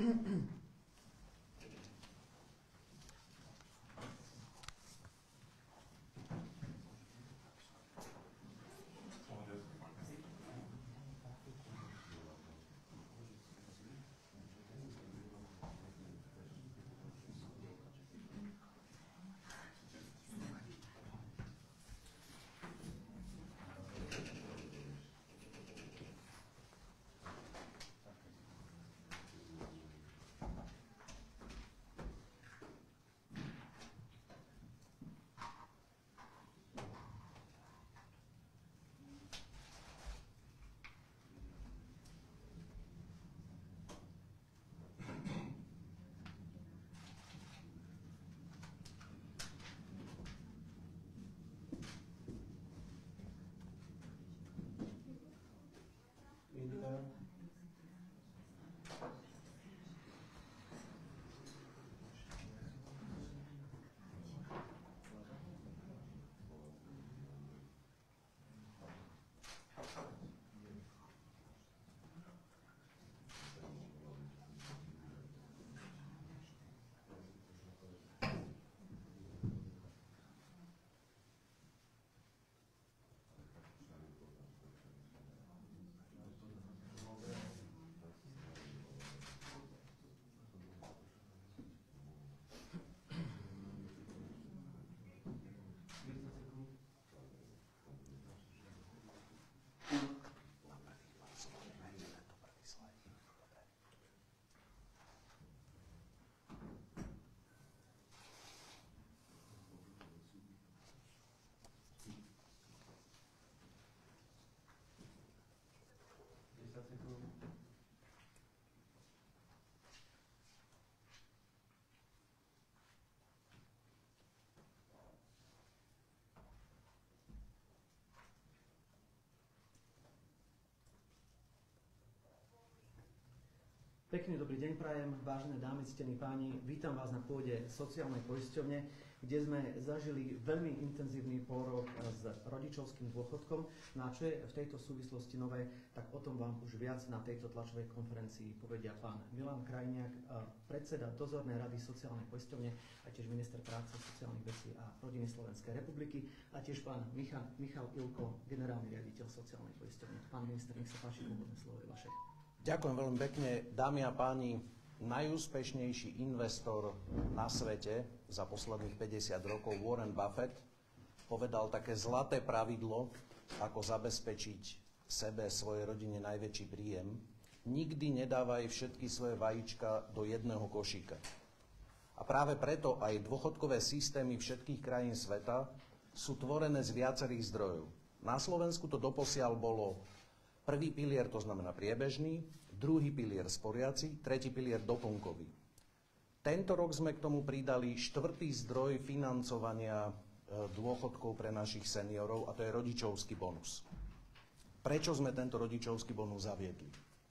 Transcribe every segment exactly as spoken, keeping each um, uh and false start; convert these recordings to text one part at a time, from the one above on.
Pekný dobrý deň prajem, vážené dámy, ctení páni. Vítam vás na pôde sociálnej poisťovne, kde sme zažili veľmi intenzívny pôrok s rodičovským dôchodkom. No a čo je v tejto súvislosti nové, tak o tom vám už viac na tejto tlačovej konferencii povedia pán Milan Krajniak, predseda dozornej rady sociálnej poisťovne a tiež minister práce, sociálnych vecí a rodiny Slovenskej republiky a tiež pán Michal, Michal Ilko, generálny riaditeľ sociálnej poisťovne. Pán minister, nech sa páči, úvodné slovo je vaše. Ďakujem veľmi pekne. Dámy a páni, najúspešnejší investor na svete za posledných päťdesiat rokov, Warren Buffett, povedal také zlaté pravidlo, ako zabezpečiť sebe, svojej rodine najväčší príjem. Nikdy nedávaj všetky svoje vajíčka do jedného košíka. A práve preto aj dôchodkové systémy všetkých krajín sveta sú tvorené z viacerých zdrojov. Na Slovensku to doposiaľ bolo prvý pilier, to znamená priebežný, druhý pilier sporiaci, tretí pilier doplnkový. Tento rok sme k tomu pridali štvrtý zdroj financovania dôchodkov pre našich seniorov, a to je rodičovský bonus. Prečo sme tento rodičovský bonus zaviedli?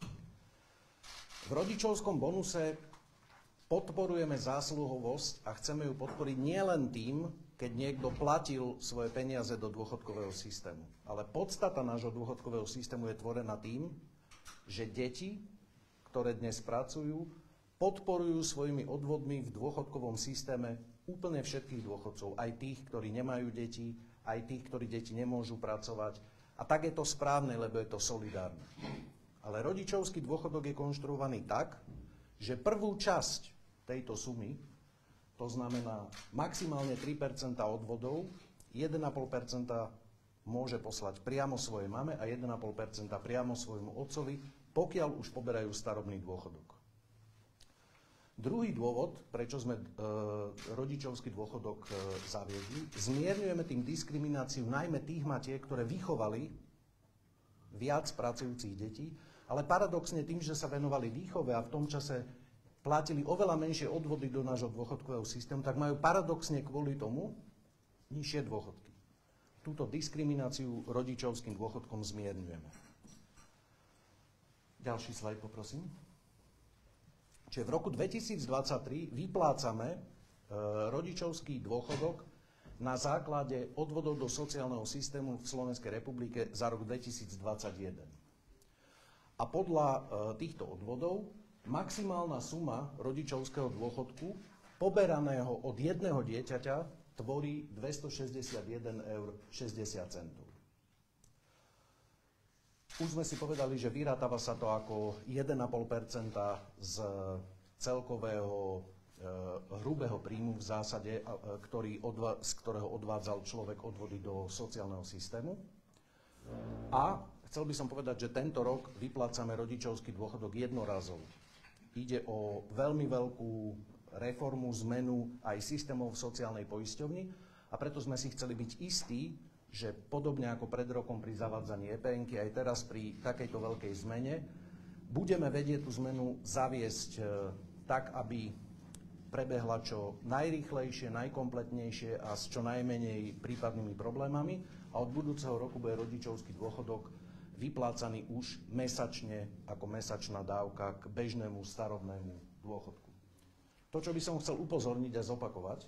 V rodičovskom bonuse podporujeme zásluhovosť a chceme ju podporiť nielen tým, keď niekto platil svoje peniaze do dôchodkového systému. Ale podstata nášho dôchodkového systému je tvorená tým, že deti, ktoré dnes pracujú, podporujú svojimi odvodmi v dôchodkovom systéme úplne všetkých dôchodcov, aj tých, ktorí nemajú deti, aj tých, ktorí deti nemôžu pracovať. A tak je to správne, lebo je to solidárne. Ale rodičovský dôchodok je konštruovaný tak, že prvú časť tejto sumy, to znamená maximálne tri percentá odvodov, jeden a pol percenta môže poslať priamo svojej mame a jeden a pol percenta priamo svojmu otcovi, pokiaľ už poberajú starobný dôchodok. Druhý dôvod, prečo sme e, rodičovský dôchodok e, zaviedli, zmierňujeme tým diskrimináciu najmä tých matiek, ktoré vychovali viac pracujúcich detí, ale paradoxne tým, že sa venovali výchove a v tom čase platili oveľa menšie odvody do nášho dôchodkového systému, tak majú paradoxne kvôli tomu nižšie dôchodky. Túto diskrimináciu rodičovským dôchodkom zmierňujeme. Ďalší slajd poprosím. Čiže v roku dvetisícdvadsaťtri vyplácame e, rodičovský dôchodok na základe odvodov do sociálneho systému v Slovenskej republike za rok dvetisícdvadsaťjeden. A podľa e, týchto odvodov maximálna suma rodičovského dôchodku poberaného od jedného dieťaťa tvorí dvestošesťdesiatjeden eur šesťdesiat centov. Už sme si povedali, že vyrátava sa to ako jeden celá päť percenta z celkového e, hrubého príjmu v zásade, a, e, ktorý odva, z ktorého odvádzal človek odvody do sociálneho systému. A chcel by som povedať, že tento rok vyplácame rodičovský dôchodok jednorazov. Ide o veľmi veľkú reformu, zmenu aj systémov v sociálnej poisťovni a preto sme si chceli byť istí, že podobne ako pred rokom pri zavádzaní é pé enky, aj teraz pri takejto veľkej zmene, budeme vedieť tú zmenu zaviesť e, tak, aby prebehla čo najrýchlejšie, najkompletnejšie a s čo najmenej prípadnými problémami a od budúceho roku bude rodičovský dôchodok vyplácaný už mesačne ako mesačná dávka k bežnému starobnému dôchodku. To, čo by som chcel upozorniť a zopakovať,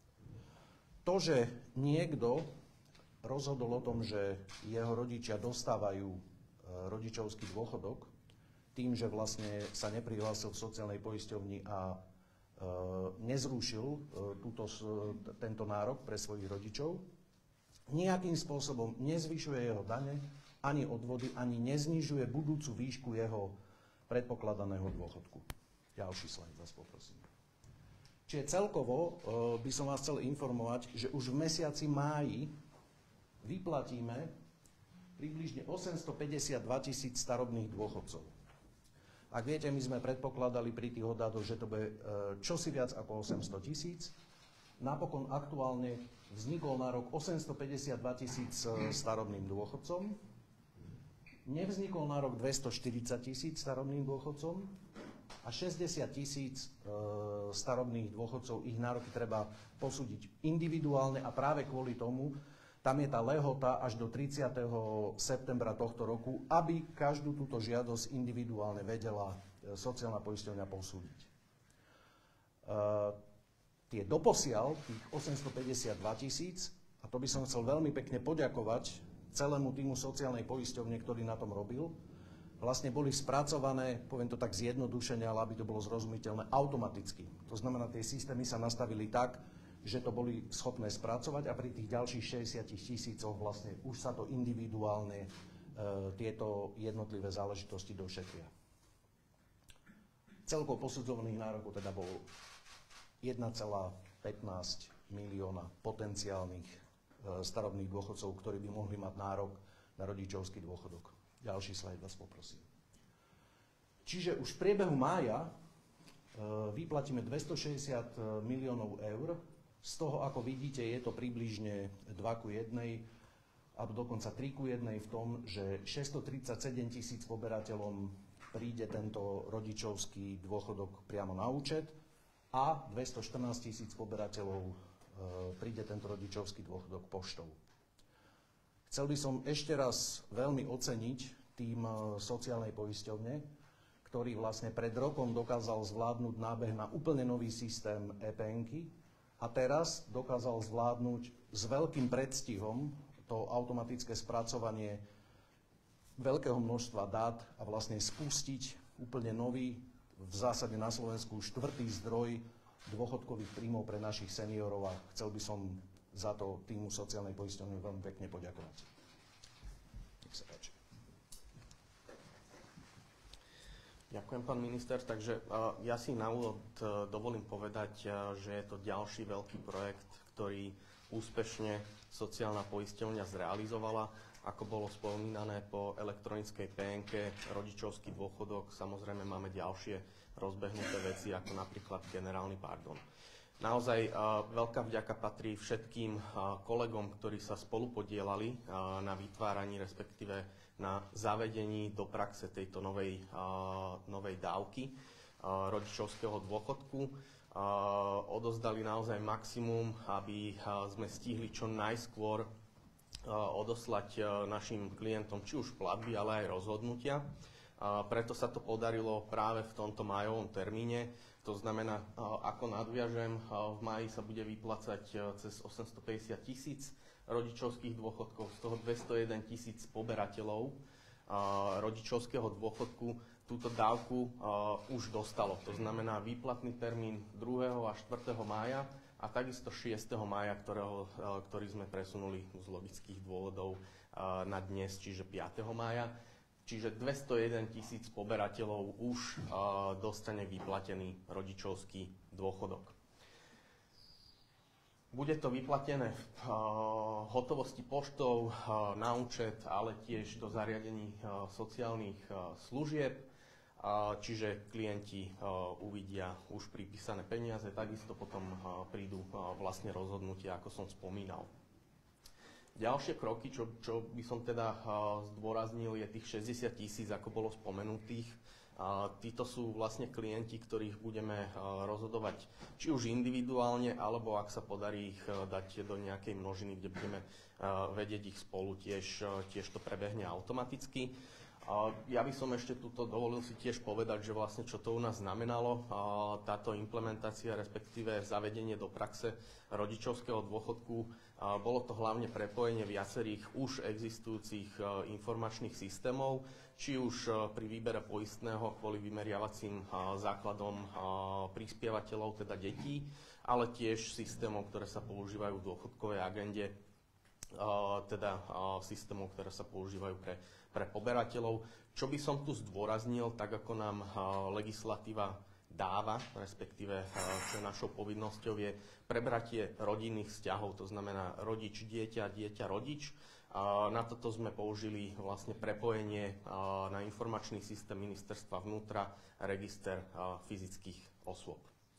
to, že niekto rozhodol o tom, že jeho rodičia dostávajú e, rodičovský dôchodok tým, že vlastne sa neprihlásil v sociálnej poisťovni a e, nezrušil e, túto, tento nárok pre svojich rodičov, nejakým spôsobom nezvyšuje jeho dane, ani odvody, ani neznižuje budúcu výšku jeho predpokladaného dôchodku. Ďalší slajd, vás poprosím. Čiže celkovo e, by som vás chcel informovať, že už v mesiaci máji vyplatíme približne osemstopäťdesiatdva tisíc starobných dôchodcov. Ak viete, my sme predpokladali pri tých odhadoch, že to bude čosi viac ako osemsto tisíc. Napokon aktuálne vznikol nárok osemstopäťdesiatdva tisíc starobným dôchodcom. Nevznikol nárok dvestoštyridsať tisíc starobným dôchodcom a šesťdesiat tisíc starobných dôchodcov, ich nároky treba posúdiť individuálne a práve kvôli tomu, tam je tá lehota až do tridsiateho septembra tohto roku, aby každú túto žiadosť individuálne vedela sociálna poisťovňa posúdiť. E, tie doposiaľ, tých osemstopäťdesiatdva tisíc, a to by som chcel veľmi pekne poďakovať celému týmu sociálnej poisťovne, ktorý na tom robil, vlastne boli spracované, poviem to tak zjednodušene, ale aby to bolo zrozumiteľné, automaticky. To znamená, tie systémy sa nastavili tak, že to boli schopné spracovať a pri tých ďalších šesťdesiat tisícoch vlastne už sa to individuálne e, tieto jednotlivé záležitosti došetria. Celkovo posudzovaných nárokov teda bol jeden celá pätnásť milióna potenciálnych e, starobných dôchodcov, ktorí by mohli mať nárok na rodičovský dôchodok. Ďalší slajd vás poprosím. Čiže už v priebehu mája e, vyplatíme dvestošesťdesiat miliónov eur. Z toho, ako vidíte, je to približne dva ku jednej, alebo dokonca tri ku jednej v tom, že šesťstotridsaťsedem tisíc poberateľom príde tento rodičovský dôchodok priamo na účet a dvestoštrnásť tisíc poberateľov e, príde tento rodičovský dôchodok poštou. Chcel by som ešte raz veľmi oceniť tým sociálnej poisťovne, ktorý vlastne pred rokom dokázal zvládnuť nábeh na úplne nový systém é pé enky, a teraz dokázal zvládnuť s veľkým predstihom to automatické spracovanie veľkého množstva dát a vlastne spustiť úplne nový, v zásade na Slovensku štvrtý zdroj dôchodkových príjmov pre našich seniorov a chcel by som za to týmu sociálnej poisťovne veľmi pekne poďakovať. Nech sa páči. Ďakujem, pán minister. Takže uh, ja si na úvod uh, dovolím povedať, uh, že je to ďalší veľký projekt, ktorý úspešne sociálna poisťovňa zrealizovala. Ako bolo spomínané, po elektronickej pé enke, rodičovský dôchodok, samozrejme máme ďalšie rozbehnuté veci, ako napríklad generálny pardon. Naozaj uh, veľká vďaka patrí všetkým uh, kolegom, ktorí sa spolupodielali uh, na vytváraní, respektíve na zavedení do praxe tejto novej, uh, novej dávky uh, rodičovského dôchodku. Uh, odozdali naozaj maximum, aby uh, sme stihli čo najskôr uh, odoslať uh, našim klientom či už platby, ale aj rozhodnutia. Uh, preto sa to podarilo práve v tomto májovom termíne. To znamená, uh, ako nadviažem, uh, v máji sa bude vyplácať uh, cez osemstopäťdesiat tisíc rodičovských dôchodkov, z toho dvestojeden tisíc poberateľov a rodičovského dôchodku túto dávku už dostalo. To znamená výplatný termín druhého a štvrtého mája a takisto šiesteho mája, ktorého, ktorý sme presunuli z logických dôvodov na dnes, čiže piateho mája. Čiže dvestojeden tisíc poberateľov už dostane vyplatený rodičovský dôchodok. Bude to vyplatené v hotovosti poštou na účet, ale tiež do zariadení sociálnych služieb, čiže klienti uvidia už pripísané peniaze, takisto potom prídu vlastne rozhodnutia, ako som spomínal. Ďalšie kroky, čo, čo by som teda zdôraznil, je tých šesťdesiat tisíc, ako bolo spomenutých. Títo sú vlastne klienti, ktorých budeme rozhodovať či už individuálne, alebo ak sa podarí ich dať do nejakej množiny, kde budeme vedieť ich spolu, tiež, tiež to prebehne automaticky. Ja by som ešte tuto dovolil si tiež povedať, že vlastne čo to u nás znamenalo, táto implementácia, respektíve zavedenie do praxe rodičovského dôchodku. Bolo to hlavne prepojenie viacerých už existujúcich informačných systémov, či už pri výbere poistného kvôli vymeriavacím základom prispievateľov, teda detí, ale tiež systémov, ktoré sa používajú v dôchodkovej agende, teda systémov, ktoré sa používajú pre, pre poberateľov. Čo by som tu zdôraznil, tak ako nám legislatíva dáva, respektíve čo je našou povinnosťou, je prebratie rodinných vzťahov, to znamená rodič, dieťa, dieťa, rodič. Na toto sme použili vlastne prepojenie na informačný systém ministerstva vnútra, register fyzických osôb.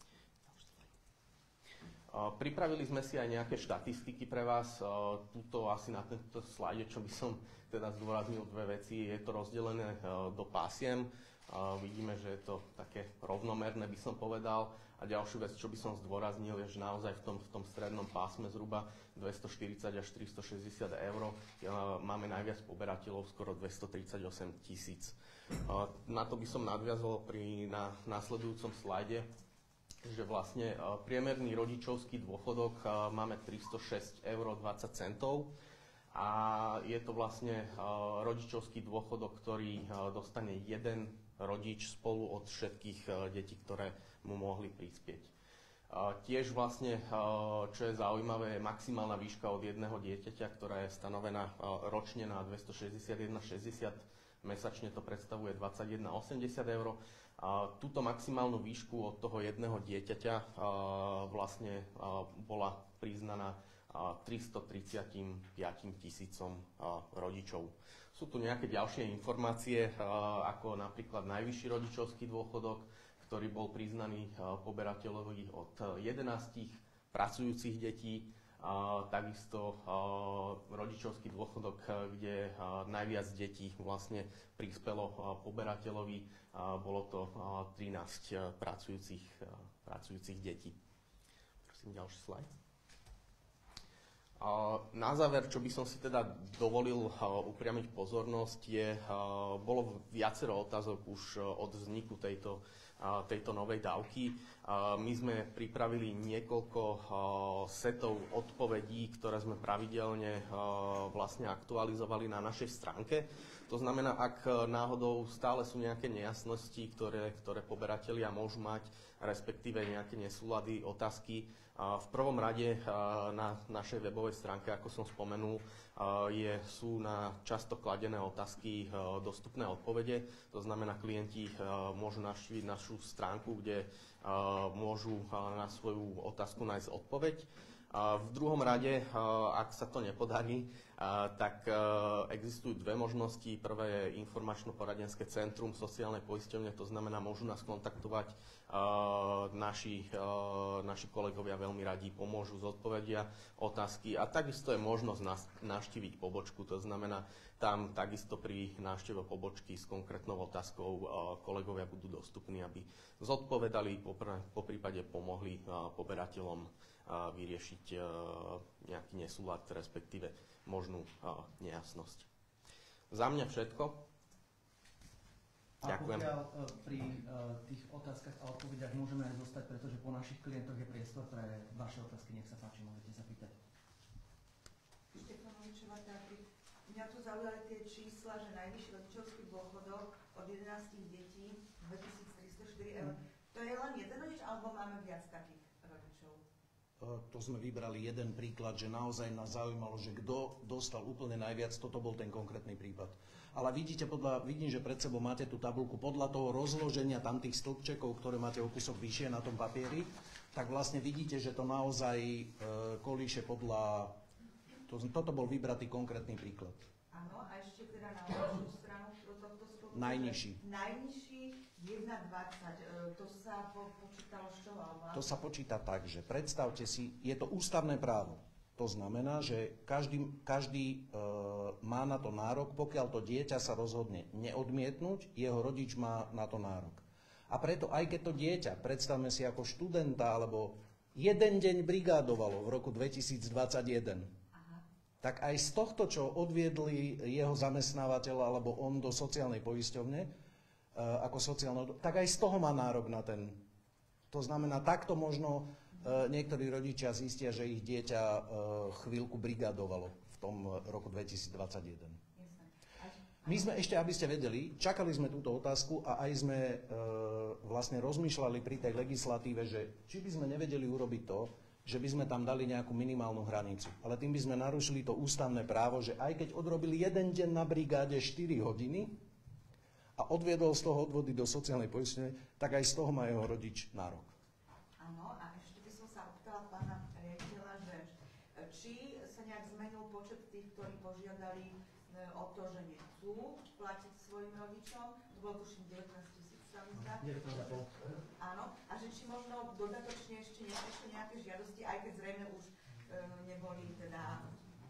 Pripravili sme si aj nejaké štatistiky pre vás. Tuto asi na tento slajde, čo by som teda zdôraznil dve veci, je to rozdelené do pásiem. Vidíme, že je to také rovnomerné, by som povedal. A ďalšiu vec, čo by som zdôraznil, je, že naozaj v tom, v tom strednom pásme zhruba dvestoštyridsať až tristošesťdesiat eur máme najviac poberateľov, skoro dvestotridsaťosem tisíc. Na to by som nadviazol pri na následujúcom slajde, že vlastne priemerný rodičovský dôchodok máme tristošesť eur dvadsať centov a je to vlastne rodičovský dôchodok, ktorý dostane jeden rodič spolu od všetkých detí, ktoré mu mohli prispieť. Tiež vlastne, čo je zaujímavé, je maximálna výška od jedného dieťaťa, ktorá je stanovená ročne na dvestošesťdesiatjeden šesťdesiat, mesačne to predstavuje dvadsaťjeden osemdesiat eur. Túto maximálnu výšku od toho jedného dieťaťa vlastne bola priznaná tristotridsaťpäť tisícom rodičov. Sú tu nejaké ďalšie informácie, ako napríklad najvyšší rodičovský dôchodok, ktorý bol priznaný poberateľovi od jedenástich pracujúcich detí, takisto rodičovský dôchodok, kde najviac detí vlastne prispelo poberateľovi, bolo to trinásť pracujúcich, pracujúcich detí. Prosím, ďalší slajd. Na záver, čo by som si teda dovolil upriamiť pozornosť, je, bolo viacero otázok už od vzniku tejto, tejto novej dávky. My sme pripravili niekoľko setov odpovedí, ktoré sme pravidelne vlastne aktualizovali na našej stránke. To znamená, ak náhodou stále sú nejaké nejasnosti, ktoré, ktoré poberatelia môžu mať, respektíve nejaké nesúlady, otázky, v prvom rade na našej webovej stránke, ako som spomenul, je, sú na často kladené otázky dostupné odpovede. To znamená, klienti môžu navštíviť našu stránku, kde môžu na svoju otázku nájsť odpoveď. V druhom rade, ak sa to nepodarí, tak existujú dve možnosti. Prvé je informačno-poradenské centrum sociálnej poisťovne, to znamená, môžu nás kontaktovať. Naši, naši kolegovia veľmi radi pomôžu, zodpovedia otázky a takisto je možnosť navštíviť pobočku, to znamená, tam takisto pri návšteve pobočky s konkrétnou otázkou kolegovia budú dostupní, aby zodpovedali, po prípade pomohli poberateľom vyriešiť nejaký nesúlad, respektíve možnú nejasnosť. Za mňa všetko. A Ďakujem. pokiaľ pri tých otázkach a odpovediach môžeme aj zostať, pretože po našich klientoch je priestor pre vaše otázky. Nech sa páči, môžete sa pýtať. Štefanovičová, Tábrik. Mňa tu zaujali tie čísla, že najvyšší rodičovský dôchodok od jedenásť detí dvetisíctristoštyri eur. To je len jeden rodič, alebo máme viac takých rodičov? To sme vybrali jeden príklad, že naozaj nás zaujímalo, že kto dostal úplne najviac, toto bol ten konkrétny prípad. Ale vidíte, podľa, vidím, že pred sebou máte tú tabuľku, podľa toho rozloženia tam tých stĺpčekov, ktoré máte o kúsok vyššie na tom papieri, tak vlastne vidíte, že to naozaj e, kolíše podľa... To, toto bol vybratý konkrétny príklad. Áno, a ešte teda na ďalšiu stranu tohto stĺpčeka. Najnižší. Najnižší jedna dvadsať. E, to sa po, počítalo z čoho? Alebo... To sa počíta tak, že predstavte si, je to ústavné právo. To znamená, že každý, každý e, má na to nárok, pokiaľ to dieťa sa rozhodne neodmietnúť, jeho rodič má na to nárok. A preto aj keď to dieťa, predstavme si ako študenta, alebo jeden deň brigádovalo v roku dvetisícdvadsaťjeden, tak aj z tohto, čo odviedli jeho zamestnávateľ alebo on do sociálnej poisťovne, e, ako sociálne, tak aj z toho má nárok na ten. To znamená, takto možno e, niektorí rodičia zistia, že ich dieťa e, chvíľku brigádovalo v tom roku dvetisícdvadsaťjeden. My sme ešte, aby ste vedeli, čakali sme túto otázku a aj sme e, vlastne rozmýšľali pri tej legislatíve, že či by sme nevedeli urobiť to, že by sme tam dali nejakú minimálnu hranicu. Ale tým by sme narušili to ústavné právo, že aj keď odrobil jeden deň na brigáde štyri hodiny a odviedol z toho odvody do sociálnej poistenie, tak aj z toho má jeho rodič nárok. Áno, a ešte by som sa opýtala pána riaditeľa, že či sa nejak zmenil počet tých, ktorí požiadali o to, že nechcú platiť svojim rodičom. To bolo tuším devätnásť tisíc, sa mi zdá. devätnásť a pol. Áno, a že či možno dodatočne ešte neprišli nejaké žiadosti, aj keď zrejme už e, neboli teda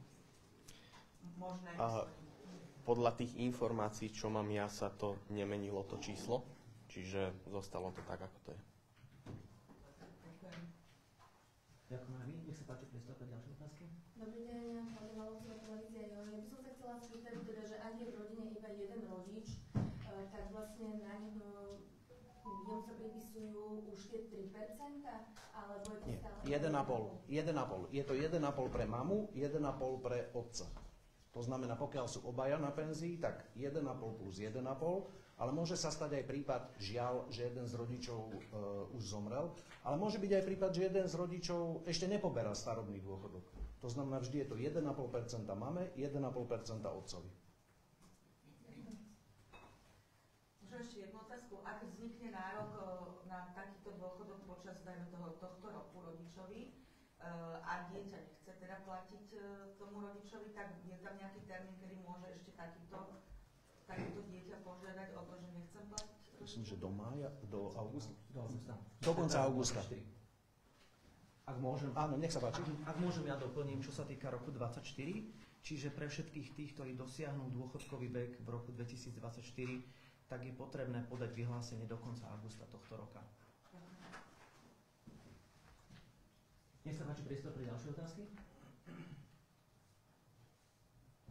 možné. A podľa tých informácií, čo mám ja, sa to nemenilo to číslo, čiže zostalo to tak, ako to je. Ďakujem. Ďakujem aj my. Nech sa páči, priestor pre ďalšie otázky. Dobrý deň, pani Valovcová, televízia. Ja by som sa chcela spýtať, teda, že ak je v rodine iba jeden rodič, tak vlastne na ňo jemu sa pripisujú už tie tri percentá, alebo je to Nie, stále... jeden a pol. jeden a pol. Je to jeden a pol pre mamu, jeden a pol pre otca. To znamená, pokiaľ sú obaja na penzii, tak jeden a pol plus jeden a pol, ale môže sa stať aj prípad, žiaľ, že jeden z rodičov e, už zomrel, ale môže byť aj prípad, že jeden z rodičov ešte nepoberá starobný dôchodok. To znamená, vždy je to jeden a pol percenta mame, jeden a pol percenta otcovi. Možno ešte jednu otázku. Ak vznikne nárok na takýto dôchodok počas dajme toho, tohto roku rodičovi a dieťa nechce teda platiť tomu rodičovi, tak je tam nejaký termín, kedy môže ešte takýto, takýto dieťa požiadať o to, že nechcem platiť? Myslím, že do mája, do augusta. Do augusta. Do konca augusta. Ak môžem, Áno, nech sa páči. Ak, ak môžem, ja doplním, čo sa týka roku dvadsaťštyri, čiže pre všetkých tých, ktorí dosiahnu dôchodkový vek v roku dvetisícdvadsaťštyri, tak je potrebné podať vyhlásenie do konca augusta tohto roka. Nech sa páči, priestor pre ďalšie otázky.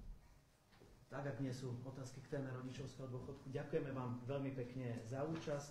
Tak, ak nie sú otázky k téme rodičovského dôchodku, ďakujeme vám veľmi pekne za účasť.